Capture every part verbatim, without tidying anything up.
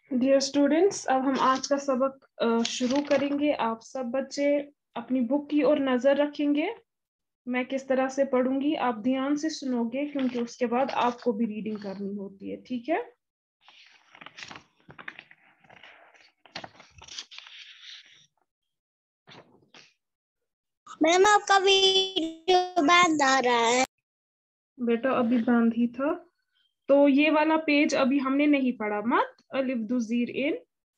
Dear students, अब हम आज का सबक शुरू करेंगे। आप सब बच्चे अपनी बुक की ओर नजर रखेंगे। मैं किस तरह से पढ़ूंगी आप ध्यान से सुनोगे, क्योंकि उसके बाद आपको भी रीडिंग करनी होती है। ठीक है? मैम आपका वीडियो बंद आ रहा है। बेटा अभी बंद ही था। तो ये वाला पेज अभी हमने नहीं पढ़ा। मत अलिफ दु ज़ीर इन।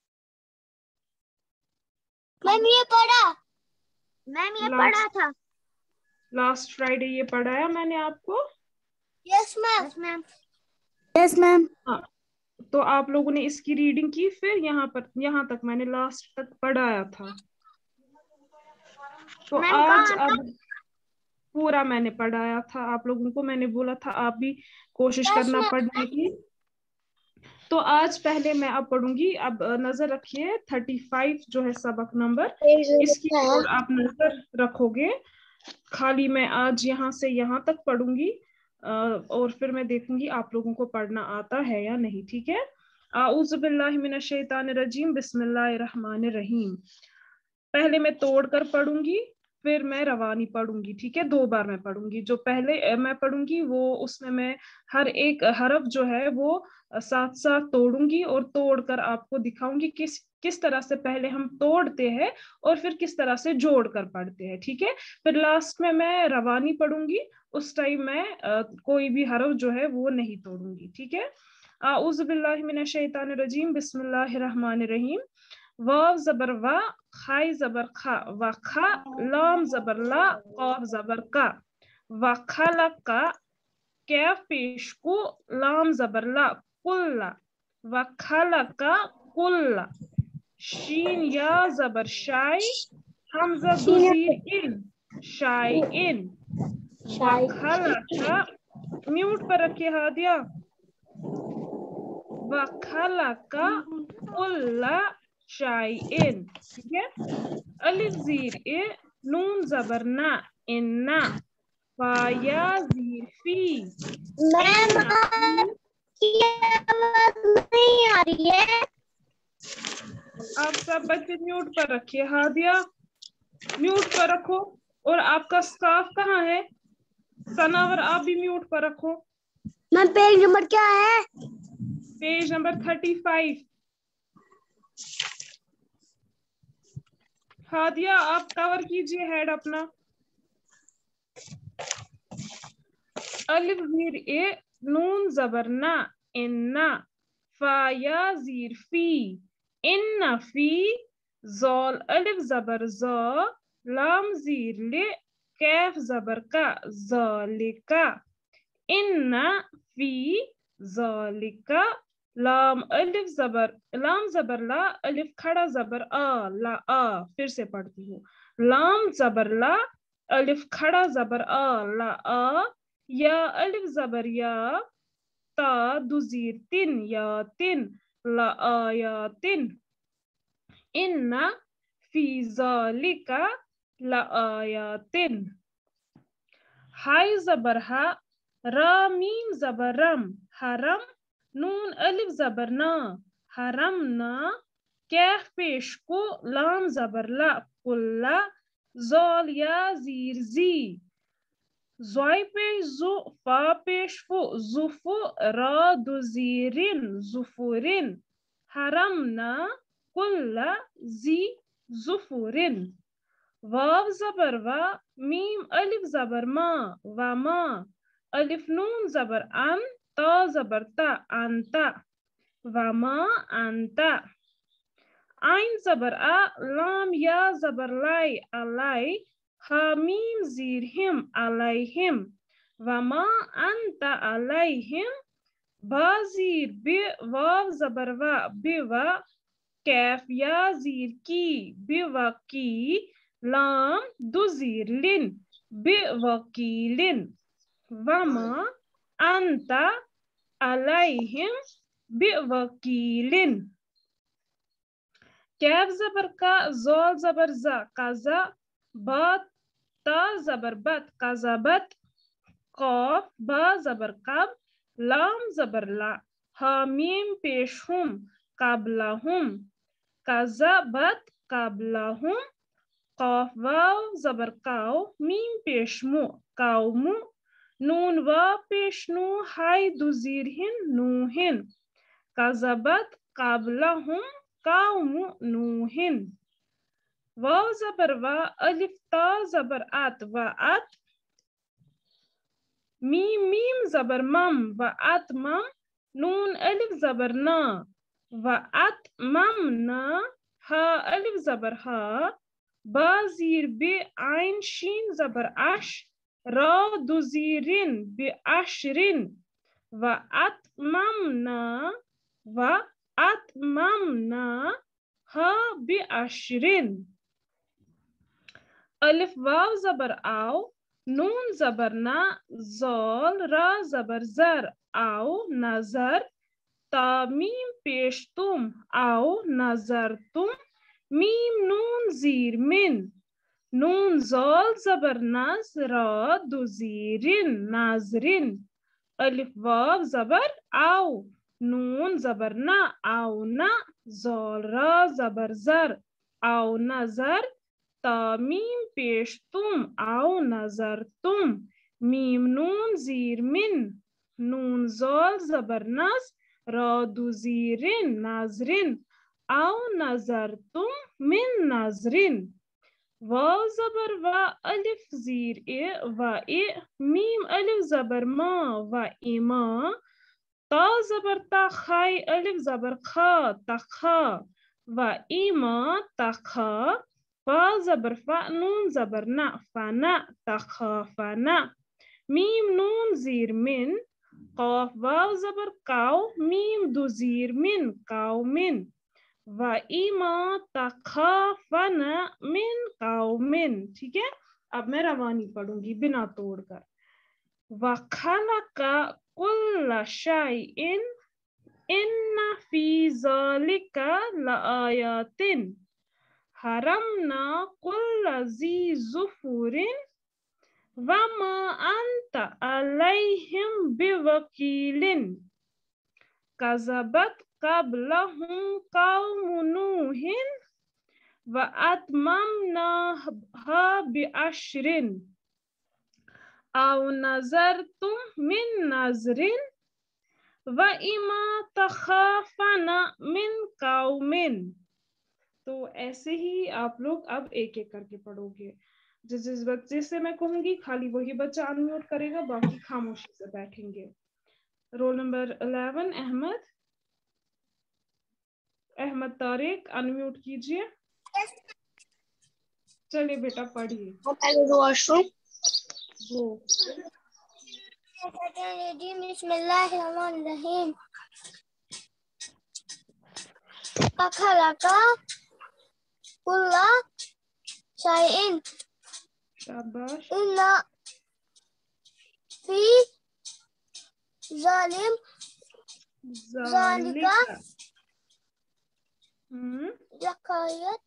मैम ये पढ़ा मैम ये पढ़ा था लास्ट फ्राइडे ये पढ़ाया मैंने आपको। Yes ma'am yes ma'am yes ma'am हाँ, तो आप लोगों ने इसकी रीडिंग की। फिर यहाँ पर यहाँ तक मैंने लास्ट तक पढ़ाया था। तो मैम आज कहाँ अब पूरा मैंने पढ़ाया था आप लोगों को। मैंने बोला था आप भी कोशिश यस करना मैम पढ़ने की। तो आज पहले मैं अब पढ़ूंगी। अब नजर रखिए, थर्टी फाइव जो है सबक नंबर, इसकी ओर आप नजर रखोगे। खाली मैं आज यहाँ से यहाँ तक पढ़ूंगी और फिर मैं देखूंगी आप लोगों को पढ़ना आता है या नहीं। ठीक है? आऊज़ु बिल्लाहि मिनश शैतानिर रजीम, बिस्मिल्लाहिर रहमानिर रहीम। पहले मैं तोड़ कर पढ़ूंगी, फिर मैं रवानी पढ़ूंगी। ठीक है? दो बार मैं पढ़ूंगी। जो पहले मैं पढ़ूंगी वो उसमें मैं हर एक हरफ जो है वो साथ साथ तोड़ूंगी और तोड़कर आपको दिखाऊंगी किस किस तरह से पहले हम तोड़ते हैं और फिर किस तरह से जोड़ कर पढ़ते हैं। ठीक है? फिर लास्ट में मैं रवानी पढ़ूंगी। उस टाइम मैं आ, कोई भी हरफ जो है वो नहीं तोड़ूंगी। ठीक है? आऊज़ु बिल्लाहि मिनश शैतानिर रजीम, बिस्मिल्लाहिर रहमानिर रहीम। वाव जबर वा, खाई जबर खा, व खा, लाम जबर ला, कॉफ जबर का, व खला का, कैफ पेश को, लाम जबर ला, कुल्ला, व खला का, कुल्ला, शीन या जबर शाई, हमजा दुजीर इन, शाई इन, व खला का, म्यूट पर रखिए हादिया, व खला का, कुल्ला शाइन। ठीक है? अलिफ ज़ीर ए, नून जबर ना, इन्ना, फाया ज़ीर फी, मैम आपकी आवाज नहीं आ रही है। आप सब बच्चे म्यूट पर रखिए। हादिया म्यूट पर रखो। और आपका स्काफ कहाँ है? सनावर आप भी म्यूट पर रखो। मैम पेज नंबर क्या है? Page number thirty five. Hadiya आप कवर कीजिए हेड अपना। अलिफ ज़ीर ए, नून जबर ना, इन्ना, फाया ज़ीर फी, इन्ना फी, ज़ोल अलिफ जबर ज़, लाम ज़ीर ले, कैफ जबर का, ज़ालिका, इन्ना फी ज़ालिका, लाम अलिफ जबर लाम जबर ला, अलिफ खड़ा जबर आ, ला आ। फिर से पढ़ती हूँ। लाम जबर ला, अलिफ खड़ा जबर आ, ला आ, या अलिफ जबर या, ता दुजीर तिन, या तिन, ला आ या तिन, इन्ना फी ज़ालिका ला आयातिन। हाय जबर हा, रा मीम जबर रम, हरम, नून अलिफ जबर ना, हरम ना, कैफ पेश को, लाम जबर ला, कुल्ला, ज़ोल या ज़ीर जी, ज़ोय पेश ज़ु, फा पेश फु, ज़ुफु, रा दुज़ीरिन, ज़ुफुरिन, हरमना, कुल्ला जी ज़ुफुरिन। वाव जबर वा, मीम अलिफ जबर मा, वमा, अलिफ नून जबर अन, ता जबर ता, अंता, वमा अंता, आइन जबर आ, लाम या जबर लाई, अलाई, हा मीम जीर हिम, अलैहिम, वमा अंता अलैहिम, बाजीर बि, वाव जबर वा, बिवा, कैफ या जीर की, बिवा की, लाम दुजीर लिन, बिवकीलिन, वमा अंता अलैहिम बिवकीलिन। कैफ जबर का, ज़ोल जबर जा, काजा, बात, ता जबर बत, काजाबत, कौफ, बा जबर कब, लाम जबर ला, हा मीम पेश हुम, qablahum. Kazabat qablahum. Qaf waw zabar qaw. Mim peshmu qawmu. Noon wa peshnu hay duzirhin nuhin. Kazabat qablahum qawmu nuhin. Waw zabar wa alif ta zabar at wa at. Mim mim zabar mam wa at mam. Noon alif zabar na wa at mam na. Ha alif zabar ha. Ba zir bi ain shin zabar ash. Ra duzirin bi ashrin. Wa at mam na wa at mam na. Ha bi ashrin. Alif waw zabar aw. Noon zabar na. Zol ra zabar zar. Aw nazar. Ta mim peshtum. Aw nazartum. Mim noon zir min. Noon zol zabar nas. Ra duzirin nazrin. Alif waw zabar aw. Noon zabar na. Aw na. Zol ra zabar zar. Aw nazar. Ta mim peshtum. Aw nazartum. Mim noon zir min. Noon zol zabar nas. Ra duzirin nazrin. Aw nazartum min nazrin. Waw zabar wa alif zir e wa e. Mim alif zabar ma wa ima. Ta zabar ta khay alif zabar kha ta kha. Wa ima ta kha. Fa zabar fa noon zabar na fa na ta kha fa na. Mim noon zir min. Qaf waw zabar qaw. Mim du zir min qaw min. Wa ima takhafana min qawmin. ठीक है, अब मैं रवानी पढ़ूंगी बिना तोड़कर. wa khalaqa kulla shay'in inna fi zalika la ayatin haramna kulla zi zufurin wa ma anta alayhim biwakilin. Kazabat qablahum qawmu nuhin wa atmamnaha bi ashrin. Aw nazartum min nazrin wa ima takhafana min qawmin. तो ऐसे ही आप लोग अब एक एक करके पढ़ोगे. जिस जिस बच्चे से मैं कहूंगी खाली वही बच्चा अनम्यूट करेगा, बाकी खामोशी से बैठेंगे. Roll number eleven Ahmed. Ahmed Tariq unmute कीजिए. चलिए बेटा पढ़िए. वो बिस्मिल्लाहिर्रहमानिर्रहीम. खलका कुल्ला शैइन शाबाश. इन्ना फी जालिम ज़ालिका. हम्म लकायत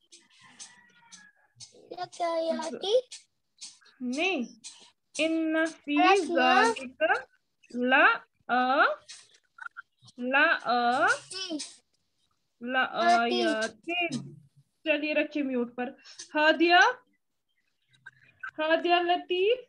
लकायती नहीं. इन्ना फी ज़ालिका ला अ ला अ ला आयातिन. चलिए रखिए म्यूट पर. हादिया हादिया लतीफ.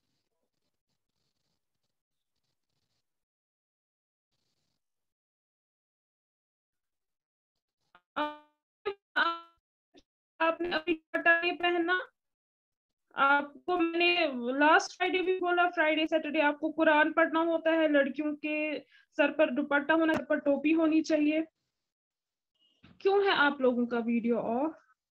आपने अभी दुपट्टा नहीं पहना. आपको मैंने लास्ट फ्राइडे भी बोला, फ्राइडे सैटरडे आपको कुरान पढ़ना होता है. लड़कियों के सर पर दुपट्टा होना, सर पर टोपी होनी चाहिए. क्यों है आप लोगों का वीडियो ऑफ?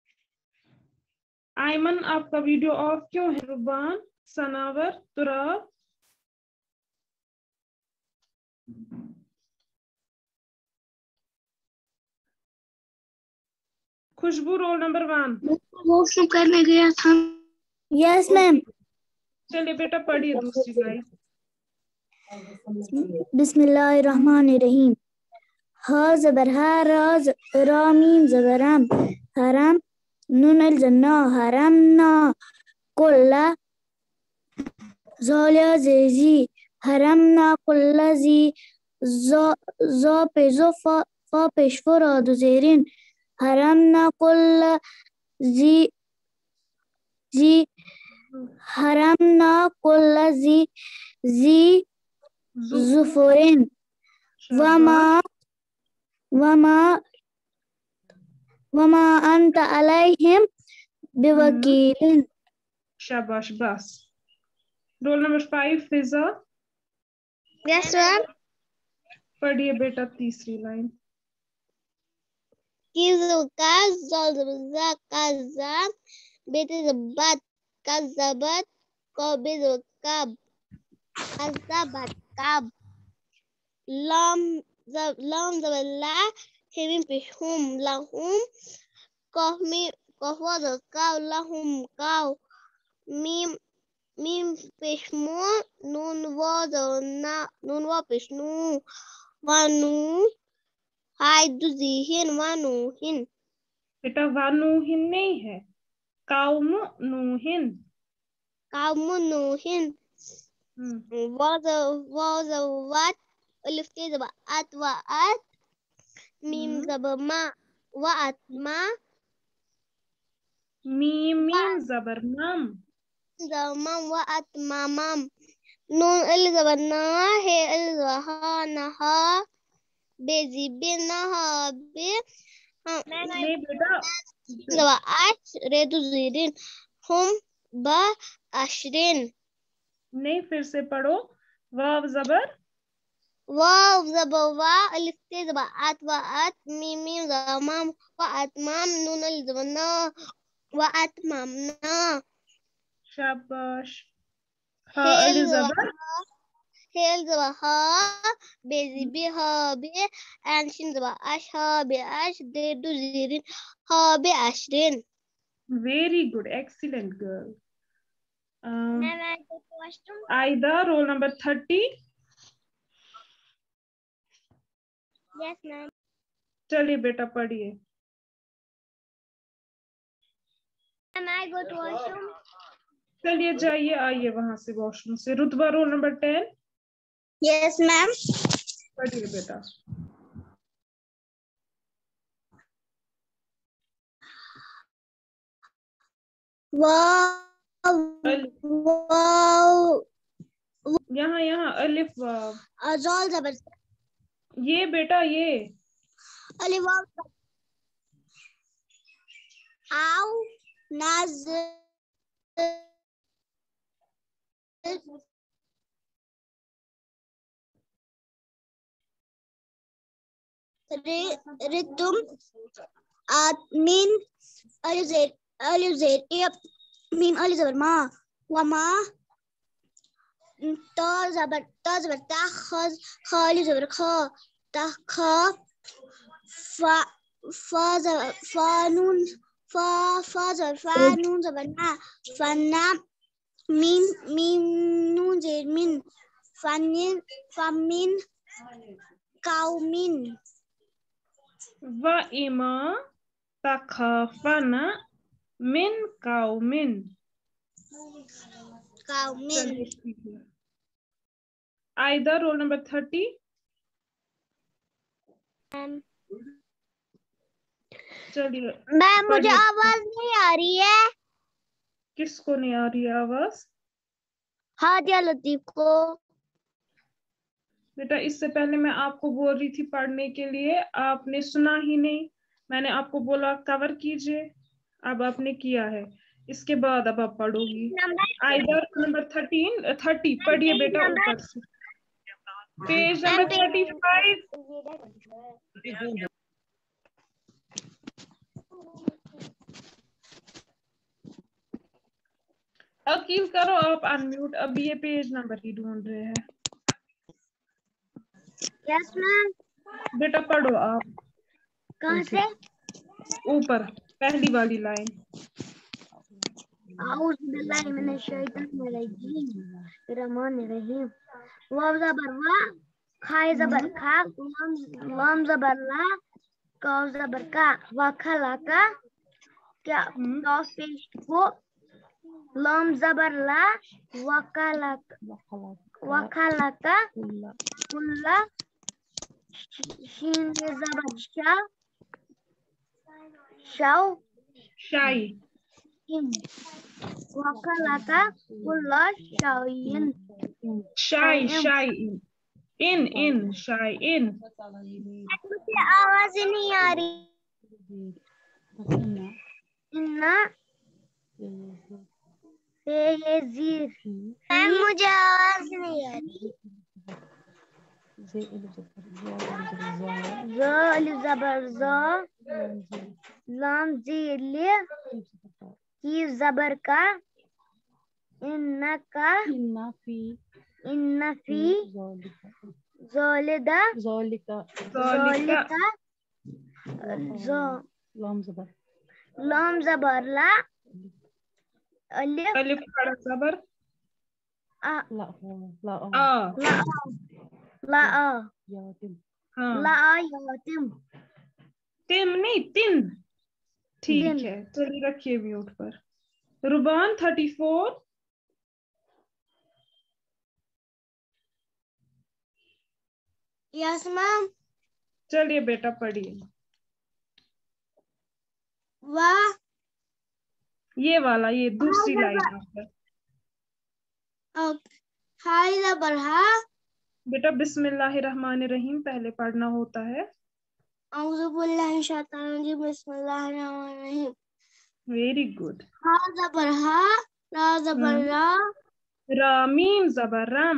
आयमन आपका वीडियो ऑफ क्यों है? Ruban, Sanawar, Turab. Khushboo roll number one. Washroom करने गया था. Yes ma'am. चलिए बेटा पढ़िए दूसरी लाइन. बिस्मिल्लाहिर्रहमानिर्रहीम. हा ज़बर हा, रा रा मीम ज़बर राम. हराम नून अल जन्ना हरामना कुल्ला ज़ालिया ज़ेज़ी हरामना कुल्ला ज़ी ज़ो ज़ो पे ज़ो फा فا پیش فو را دو زیرین حرمنا کل زی زی حرمنا کل زی زی زفرین وما وما وما انت علیہم بوکیل. شاباش بس. رول نمبر فائیو فضا. یس میم. پڑھیے بیٹا تیسری لائن. کذبت کب کذبت کب لام لام لا ہم پہم لہم قومی قہوہ کاو لہم کاو میم میم پشمو نون واز نا نون وا پشنو وانو ہائی دوزیہن وانو ہن. بیٹا وانوہن نہیں ہے، قوم نوہن. قوم نوہن. واز واز وات الف تے زبا ات و ات میم زبا ما و ات ما میم میم زبر مم مم و ات مام نون ال زبر نا ہے ال زبر ہا نہا بے زی بے نہا بے نہیں بیٹا زبر اچ ریدو زیرین ہم با اشرین. نہیں پھر سے پڑھو. واو زبر واو زبر وا الف تے زبر ات و ات میم میم زبر مم و ات مام نون ال زبر نا و ات مام نا. شاباش. ہا ہے ال علی زبر زبر ہے ال زبر ہا بے زی بے ہا بے این شین زبر اش ہا بے اش دے دو زیرین ہا بے اشرین. Very good excellent girl. Aida roll number thirty. Yes ma'am. چلیے بیٹا پڑھیے. چلیے جائیے آئیے وہاں سے واش روم سے. Rutba roll number ten. Yes ma'am. پڑھیے بیٹا. واو واو یہاں یہاں الف واو. ازال زبر یہ بیٹا یہ الف واو او ناز رتم آدمین الف زیر الف زیر میم الف زبر ما وما تا زبر تا زبر تا خا خا الف زبر خا تا خا فا فا زبر فا نون فا فا زبر فا نون زبر نا فنا میم میم نون زیر من فنین فمن قومین. و اما تخافن من قوم. قومین. Aida roll number thirty. چلیے میم مجھے آواز نہیں آ رہی ہے. کس کو نہیں آ رہی ہے آواز؟ ہادیہ لطیف کو. بیٹا اس سے پہلے میں آپ کو بول رہی تھی پڑھنے کے لیے، آپ نے سنا ہی نہیں. میں نے آپ کو بولا کور کیجئے، اب آپ نے کیا ہے. اس کے بعد اب آپ پڑھو گی. آئدہ نمبر تھرٹین تھرٹی پڑھیے بیٹا اوپر سے. Page number thirty five. Aqeel کرو آپ انمیوٹ. اب یہ پیج نمبر ہی ڈھونڈ رہے ہیں. یس میم. بیٹا پڑھو آپ. کہاں سے؟ اوپر پہلی والی لائن. اعوذ باللہ من الشیطان الرجیم الرحمن الرحیم. واو زبر وا کھا زبر کھا لام زبر لا کاف زبر کا وکھلا کا کیا کاف پیش کو لام زبر لا وکھلا وکھلا کا کلا شين زبر شا شو Shy. وكلك كل شيء Shy, shy. In, in, shy, in. مجھے آواز نہیں آ رہی ان سے یہ زیر مجھے آواز نہیں آ رہی ز زبر ز لام زیر لی کی زبر کا ان کا ان فی زولدہ Zolika. زولدہ ز لام زبر لام زبر لا الف Alif khala zabar. ا لا لا Ah. لا لا يتم हाँ. لا یاتم तिम नहीं तिन. ठीक तिन. है चलिए रखिए म्यूट पर. Ruban thirty four. Yes ma'am चलिए बेटा पढ़िए. वाह ये वाला ये दूसरी लाइन पर. हाय जबर हा बेटा बिस्मिल्लाहिर्रहमानिर्रहीम पहले पढ़ना होता है. औज़ु बिल्लाहि शैतानिर रजीम बिस्मिल्लाहिर्रहमानिर्रहीम वेरी गुड. हा जबर हा रा जबर रा रामीम जबर राम.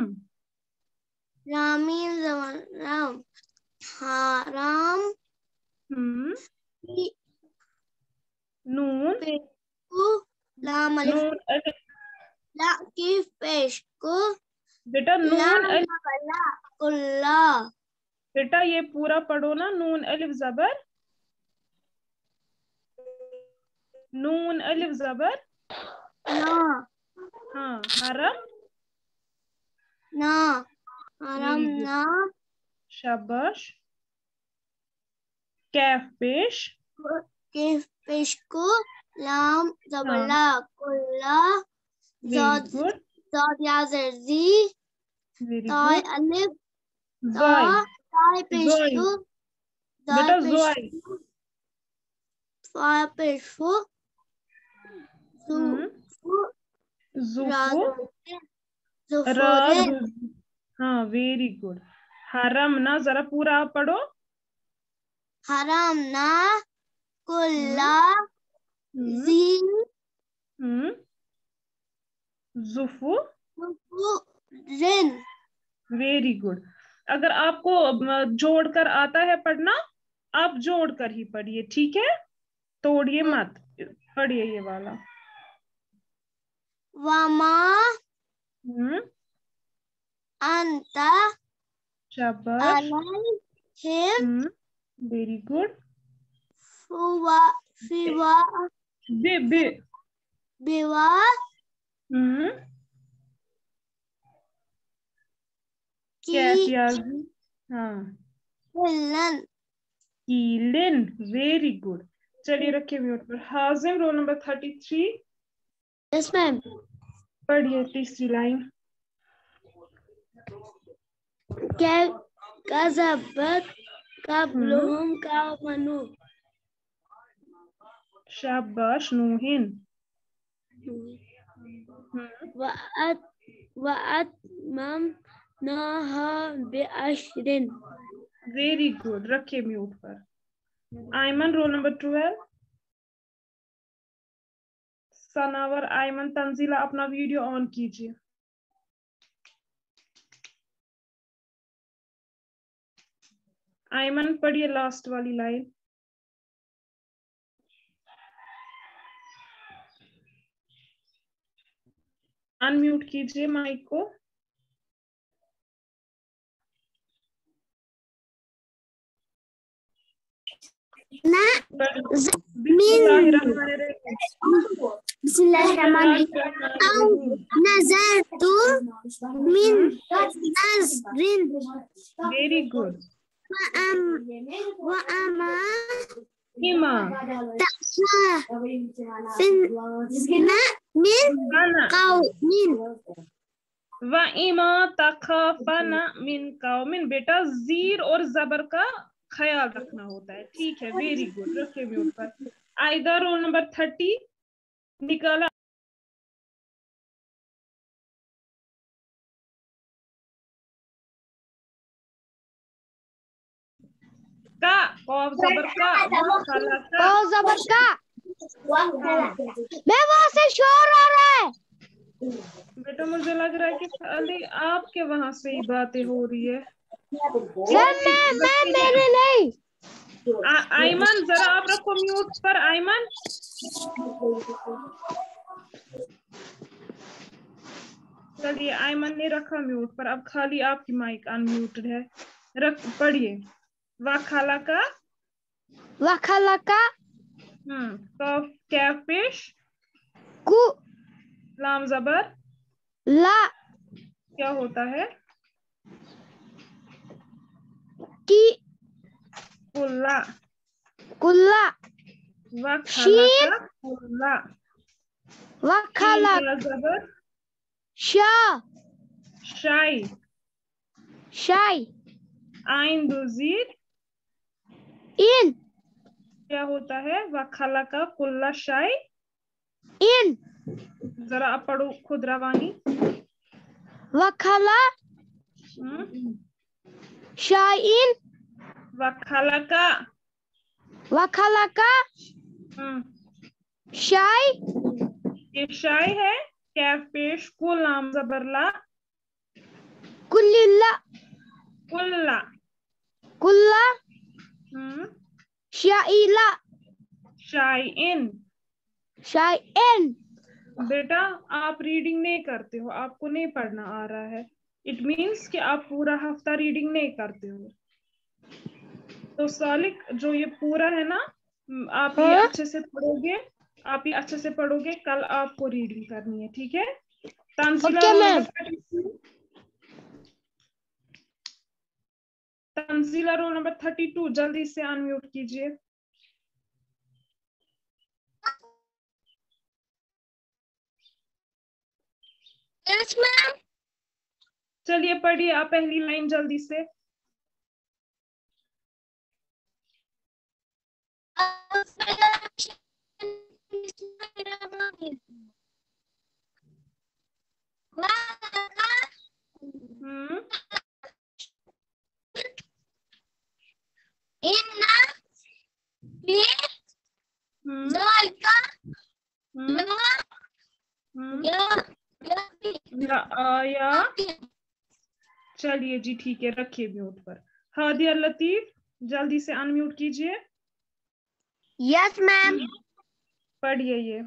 रामीन जबर राम हाराम हम्म. की नून को लाम अलिफ नून अलिफ. ला की पेश को बेटा नून लाम अलिफ. जबर ला कुल्ला बेटा ये पूरा पढ़ो ना. नून अलिफ जबर. नून अलिफ जबर. ना हाँ हरम. ना हाराम Very good. ना शाबाश. कैफ पेश. के पेश को लाम जबर हाँ. ला कुल्ला Very ज़ाद good. ज़ाद या ज़ी Very ताय good. अलिफ ता Zoi. ताय पेश Zoi. को बेटा दाय पेश जोई. फाय पेश को जू हम्म. फू जुफु. राज़ ज़ुफुर राज. हाँ वेरी गुड. हरम ना जरा पूरा आप पढ़ो. हराम ना कुल्ला हम्म. ज़ी हम्म. जुफु. रिन वेरी गुड. अगर आपको अ, जोड़कर आता है पढ़ना आप जोड़कर ही पढ़िए. ठीक है तोड़िए मत. पढ़िए ये वाला. वमा हम्म. अंता शाबाश. अलैहिम हम्म. Very good. फुवा फिवा बे बे. बिवा हम्म. की कैफ यार. हाँ. हिलन कीलिन. Very good. चलिए रखिए म्यूट पर. Hazim roll number thirty three. Yes ma'am पढ़िए तीसरी लाइन. क्या कज़बत कब्लुहुम कौमनु शाबाश. नूहिन. वअत वअतममनाहा बिअश्रिन वेरी गुड. रखिए म्यूट पर. Ayman roll number twelve. Sanawar Ayman Tanzila अपना वीडियो ऑन कीजिए. आयमन पढ़िए लास्ट वाली लाइन. अनम्यूट कीजिए माइक को. ना बिस्मिल्लाहिर्रहमानिर्रहीम नज़रतु मिन नज़रिन वेरी गुड. वअम वअमा हिमा. तखा फिन ना मिन गाना. कौमिन व इमा तखाफना मिन कौमिन, बेटा जीर और जबर का ख्याल रखना होता है, ठीक है, वेरी गुड, रखे म्यूट पर। आयदा रोल नंबर थर्टी निकाला। का कौफ जबर का, व खला का, कौफ जबर का, मैं वहां से शोर आ रहा है। बेटा मुझे लग रहा है कि खाली आपके वहां से ही बातें हो रही है। मैं मैं मैं मेरे नहीं। आ, आयमन जरा आप रखो म्यूट पर। आयमन चलिए, आयमन ने रखा म्यूट पर, अब खाली आपकी माइक अनम्यूटेड है। रख पढ़िए। व खाला का, व खला का, हम्म कौफ कैफ पेश, कु लाम जबर, ला क्या होता है? की कुल्ला। कुल्ला, व खाला शीन का कुल्ला, व खला शीन या जबर, शा शाई, शाई, आइन दुजीर, इन क्या होता है? व खाला का कुल्ला शाई, इन जरा आप पढ़ो खुद रवानी। व खला हम्म शाइन व खाला का, व खला का हम्म शाई, ये शाई है, कैफ पेश, कुल नाम जबरला, कुल्ला कुल्ला, कुल्ला हम्म शाइला शाई इन। शाइन। बेटा आप रीडिंग नहीं करते हो, आपको नहीं पढ़ना आ रहा है, इट मीन्स कि आप पूरा हफ्ता रीडिंग नहीं करते हो। तो सालिक जो ये पूरा है ना, आप ये हाँ? अच्छे से पढ़ोगे, आप ये अच्छे से पढ़ोगे, कल आपको रीडिंग करनी है, ठीक है? Tanzila okay roll ma'am. Number thirty two, Tanzila roll number thirty two, जल्दी से अनम्यूट कीजिए। Yes ma'am. चलिए पढ़िए आप पहली लाइन जल्दी से। हम्म हम्म हम्म हम्म आया। चलिए जी ठीक है, रखिए म्यूट पर। हादिया लतीफ जल्दी से अनम्यूट कीजिए। Yes ma'am. पढ़िए ये।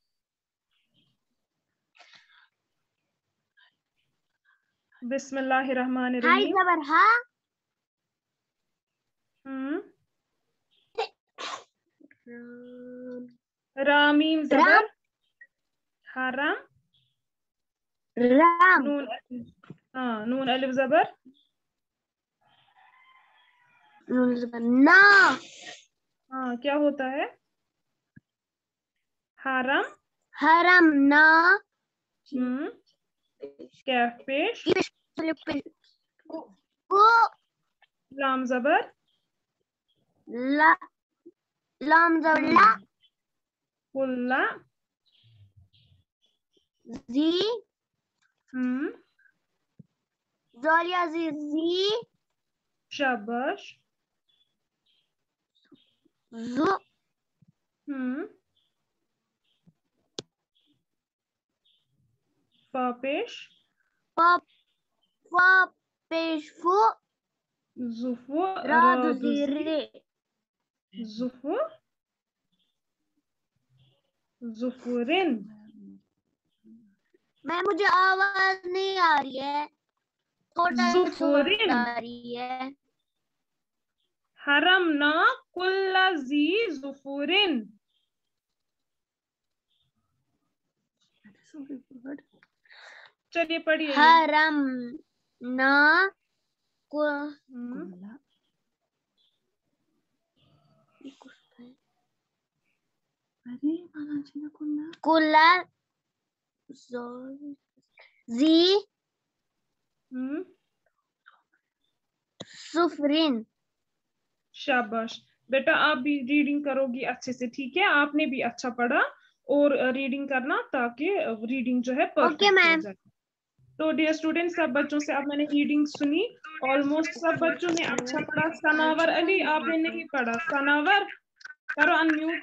बिस्मिल्लाहिर्रहमानिर्रहीम। हाय जबर हा। हम्म रामीम जबर, हराम, राम नून, हाँ नून अलिफ जबर, ना, हाँ क्या होता है? हराम, हरम ना, हम्म कैफ पेश, को लाम जबर, ला, लाम जबर ला, कुल्ला, जी हम्म जोलिया जी जी, शाबाश, जु हम्म फा पेश, पप पप पेश फु, जुफु, राद रादुजी, जीरे। जुफु, जुफुरिन। मैं मुझे आवाज नहीं आ रही है, थोड़ा जुफुरिन, आ रही है। हरम ना कुल्ला जी जुफुरिन। चलिए पढ़िए ये। हरम ना को हम्म कुल्ला जी हम्म सुफरिन। शाबाश बेटा, आप भी रीडिंग करोगी अच्छे से, ठीक है? आपने भी अच्छा पढ़ा और रीडिंग करना ताकि रीडिंग जो है परफेक्ट हो जाए। तो डियर स्टूडेंट, सब बच्चों से अब मैंने रीडिंग सुनी, ऑलमोस्ट सब बच्चों ने अच्छा पढ़ा। सनावर अली, आपने नहीं पढ़ा। सनावर करो अनम्यूट।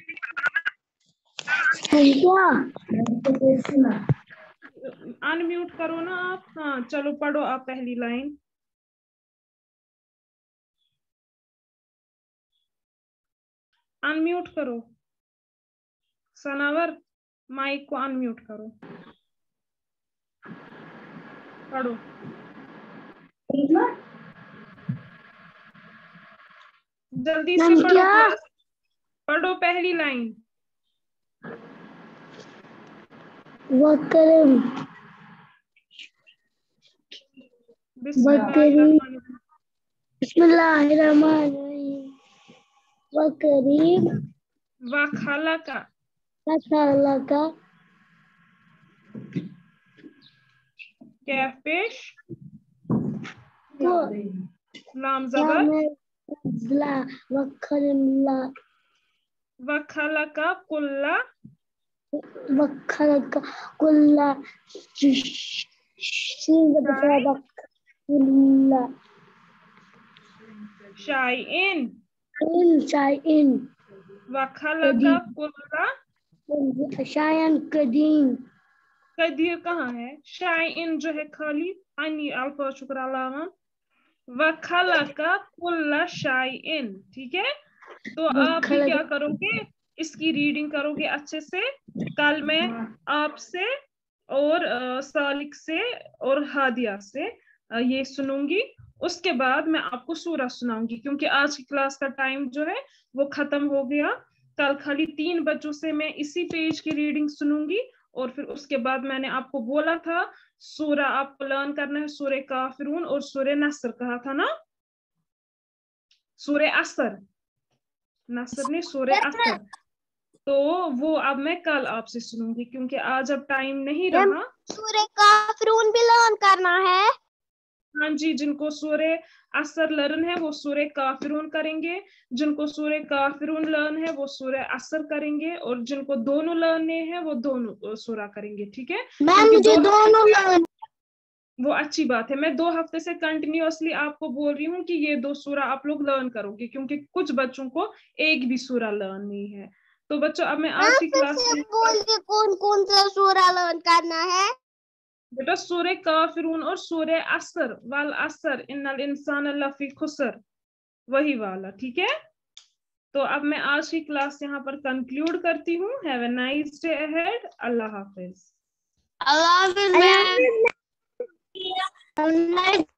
अनम्यूट करो ना आप। हाँ चलो पढ़ो आप पहली लाइन। अनम्यूट करो सनावर, माइक को अनम्यूट करो, पढ़ो। जल्दी से पढ़ो क्लास, पढ़ो पहली लाइन। वकरम बिस्मिल्लाहिर्रहमानिर्रहीम। बिस्मिल्लाहिर्रहमानिर्रहीम। वकरीम वखलका वखलका कैफ पेश लाम जबर वखलला वखलका कुल्ला वखलका कुल्ला कुल्ला शाइन शाइन वखलका कुल्ला शायन कदीम। कदीर कहाँ है? शाइन जो है खाली अनी अल्फा शुक्र अलावा, वखलका कुल्ला शाइन, ठीक है? तो आप भी क्या करोगे, इसकी रीडिंग करोगे अच्छे से। कल मैं आपसे और आ, सालिक से और हादिया से आ, ये सुनूंगी, उसके बाद मैं आपको सूरा सुनाऊंगी, क्योंकि आज की क्लास का टाइम जो है वो खत्म हो गया। कल खाली तीन बच्चों से मैं इसी पेज की रीडिंग सुनूंगी, और फिर उसके बाद मैंने आपको बोला था सूरा आपको लर्न करना है, सूरे काफिरून और सूरे नसर कहा था ना, सूरे असर, नसर ने सूरे असर। तो वो अब मैं कल आपसे सुनूंगी, क्योंकि आज अब टाइम नहीं रहा। सूरे काफिरून भी लर्न करना है। हाँ जी, जिनको सूरे असर लर्न है वो सूरे काफिरून करेंगे, जिनको सूरे काफिरून लर्न है वो सूरे असर करेंगे, और जिनको दोनों लर्न है वो दोनों सूरा करेंगे, ठीक है? मैम मुझे दोनों लर्न। वो अच्छी बात है। मैं दो हफ्ते से कंटिन्यूअसली आपको बोल रही हूँ कि ये दो सूरा आप लोग लर्न करोगे, क्योंकि कुछ बच्चों को एक भी सूरा लर्न नहीं है। तो बच्चों अब मैं आज की क्लास में बोलिए कौन कौन सा सूरा लर्न करना है। बेटा सूरे काफिरून और सूरे असर, वाल असर इन्नल इंसान लफी खुसर, वही वाला, ठीक है? तो अब मैं आज की क्लास यहाँ पर कंक्लूड करती हूँ। Have a nice day ahead. अल्लाह हाफिज। अल्लाह हाफिज।